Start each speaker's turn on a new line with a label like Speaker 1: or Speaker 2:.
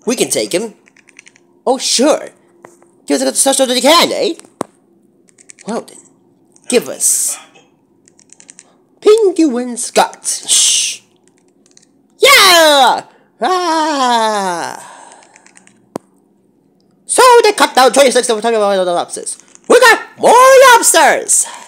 Speaker 1: We can take him. Oh, sure. Give us as much as you can, eh? Well then, give us Penguin Scott. Shh. Yeah! Ah! So they cut down 26 of the lobsters. We got more lobsters!